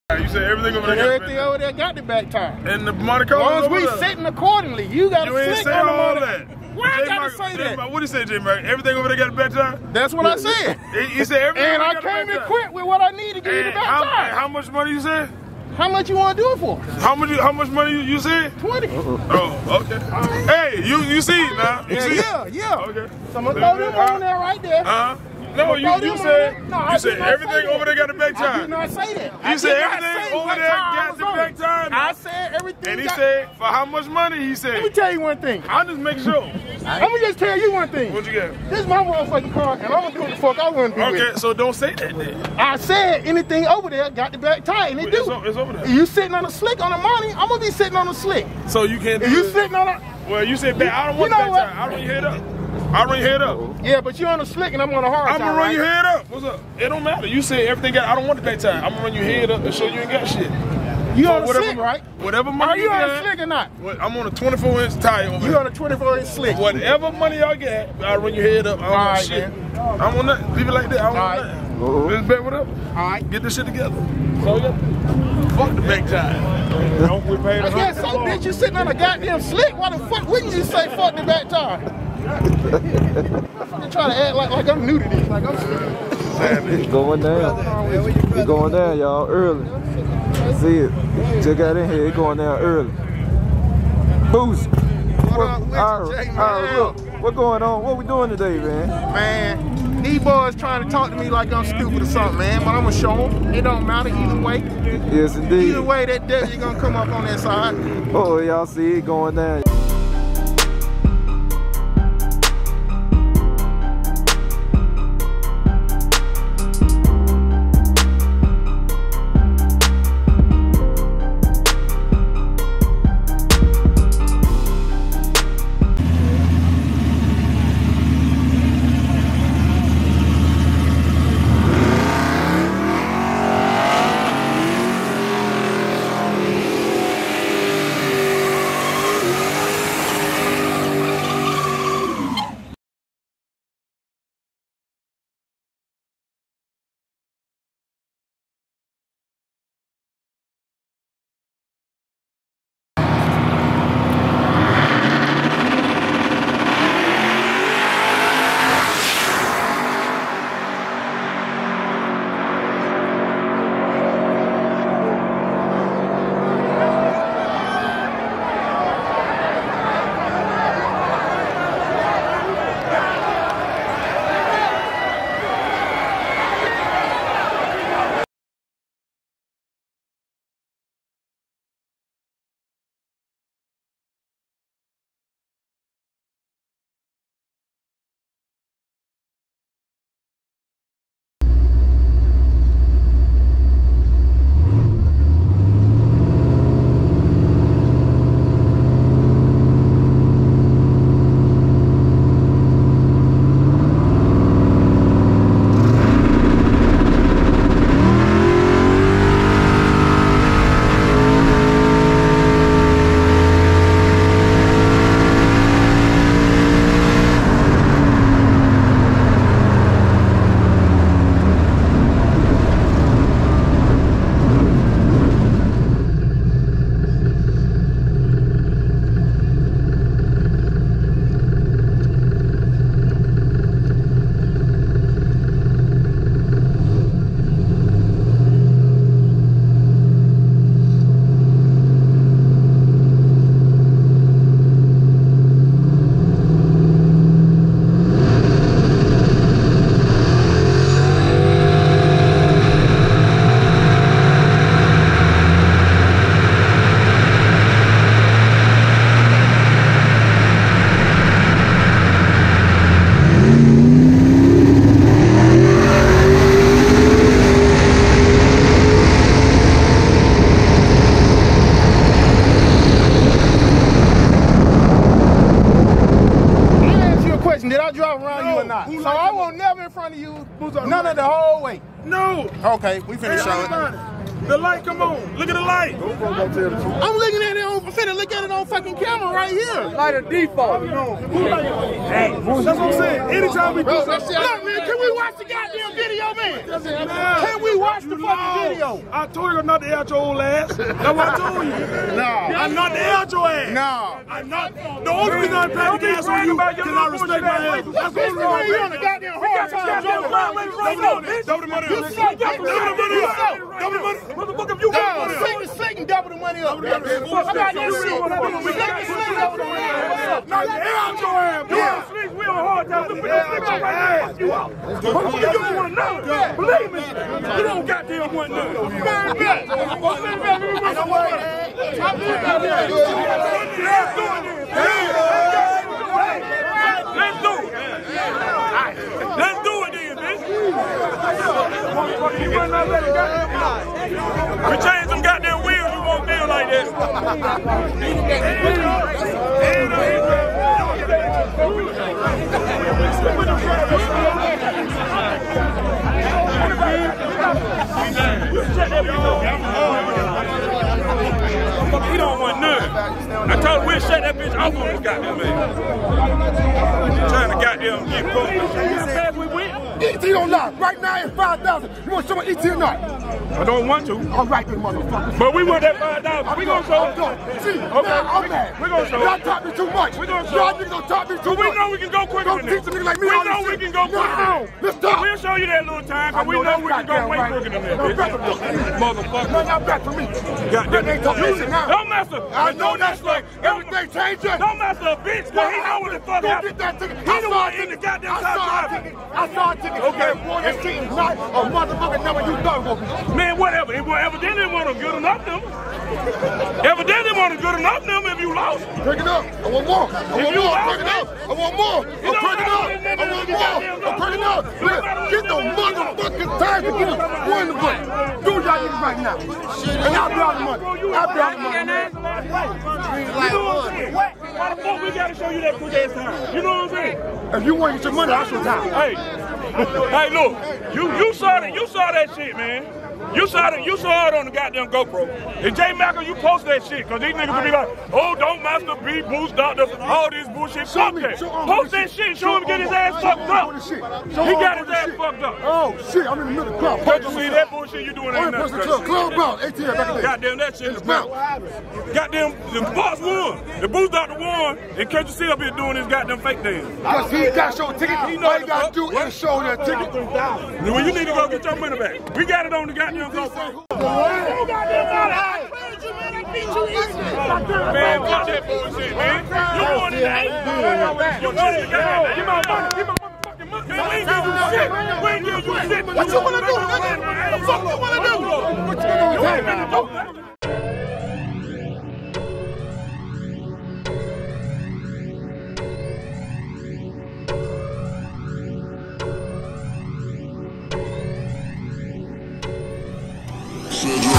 You said everything over there got everything over there got the back tire. And the Monte Carlo as long as we sitting accordingly, you got to slick on the all motor. that. Why I gotta say that? What did he say, J-Mac? Everything over there got a back tire? That's what I said. He said everything. And I came equipped with what I need to give you the back tire. How much money you said? How much you want to do it for? How much money you said? 20. Oh, okay. Hey, you see it now? You see it? Yeah. Okay. So I'm gonna throw them on there right there. No, you said everything over there got a back tire. I did not say that. You said everything over there got the back tire. I said everything. And he said for how much money? He said. Let me tell you one thing. I'm just making sure. Let me just tell you one thing. What you get? This is my motherfucking car, and I'm gonna do what the fuck I want to do. Okay, so don't say that then. I said anything over there got the back tire, and it do. It's over there. You sitting on a slick on the money, I'm gonna be sitting on a slick. So you can't. If you sitting on a. Well, you said back. I don't want the back tire. I'll run your head up. I'll run your head up. Yeah, but you're on a slick and I'm on a hard tire. I'm gonna run your head up. What's up? It don't matter. You said everything got. I don't want the back tire. I'm gonna run your head up and show you ain't got shit. You on a slick, right? Whatever money Are you on a slick or not? I'm on a 24-inch tire over here. You on a 24-inch slick. Whatever money y'all get, I'll run your head up. I don't want shit. I don't want nothing. Leave it like that. I don't want nothing. Let's bet whatever. Alright. Get this shit together. So fuck the back tire. Don't we pay the I guess so, bitch. You sitting on a goddamn slick. Why the fuck wouldn't you say fuck the back tire? They try to act like I'm new to this. Like I'm It's going down. It's going down, y'all, early. See it. Just got in here. It's going down early. Boost. What's going on? What we doing today, man? Man, these boys trying to talk to me like I'm stupid or something, man. But I'm gonna show them. It don't matter either way. Yes, indeed. Either way, that devil gonna come up on that side. Oh, y'all see it going down. Did I drive around you or not? So I won't never in front of you. None of the whole way. No. Okay, we finished showing. The light, come on. Look at the light. I'm looking at it on, I'm finna look at it on fucking camera right here. Light of default. Hey, that's what I'm saying. Anytime we do something. Look, man, can we watch the goddamn video, man? Can we watch the fucking video? I told you not to out your old ass. That's what I told you. No. I'm not to out your ass. No. I'm not. The only reason I pay the gas on you is I respect my ass. That's the only reason I you on the goddamn hard time. double the money up. Double the money up. Double the money. Motherfucker, if you got money up. Sing double the money up. How about that shit? Sing double the money up. Not to out your ass, boy. We on hard time. We don't ass you out. You don't want none. Believe me. You don't goddamn want none. Man, bet. Let's do it. Let's do it then, bitch. We change them goddamn wheels. You won't feel like that. He don't want none. I told him we'll shut that bitch off on this goddamn man. Trying to goddamn get broke. ET don't lie. Right now it's 5,000. You want to show me ET or not? I don't want to. All right, then, motherfucker. But we want that 5,000. We gonna show. See, okay. I'm mad. We gonna show. Y'all talk me too much. We gonna show. Y'all niggas don't talk me too much. We know we can go quicker than Don't teach a nigga like me. We know we can go quicker than that. Let's talk. We'll show you that little time, because we know we can go way quicker than that, bitch. Motherfucker. No, y'all back for me. Goddamn. They talk that shit now. Don't mess up. I know that's like everything changes. Don't mess up, bitch. Cause he know what the fuck Don't happened. get that ticket. He the one in the goddamn top driving. I saw a ticket. Okay, boy, that shit is not a motherfucking number you thought it was. Man, whatever. It evidently wasn't good enough them. Evidently wasn't good enough them if you lost. Break it up. I want more. I want more. Break it up. I want more. I'm breaking up. I want more. I'm breaking up. Get the motherfucking time to get us one in the book. Do y'all niggas right now. And I'll be out the money. I'll be out the money. You know what I'm saying? Why the fuck we gotta show you that quick ass time? You know what I'm saying? If you want to get your money, I'll show time. Hey, look, you saw that shit, man. You saw it on the goddamn GoPro. And J Macker, you post that shit, cause these niggas will be like, oh, don't Master B, Boost Doctor, all this bullshit. Fuck that. Post that shit, show him get his ass fucked up. He got his ass fucked up. Oh shit, I'm in the middle of the crowd. Can't you see that bullshit you doing ain't nothing? Club Brown, ATM back in there. Goddamn, that shit is brown. Goddamn, the boss won. The Boost Doctor won. And can't you see up here doing his goddamn fake dance? Because he got your ticket, he know what he got to do and show that ticket. Well, you need to go get your money back. We got it on the goddamn GoPro. Man, fuck that bullshit, man. You won it, ain't you? Give my money. Give my motherfucking money. Man, we ain't give you shit. We ain't give you shit. What you want to do, nigga? What the fuck you want to do? What you want to do? Said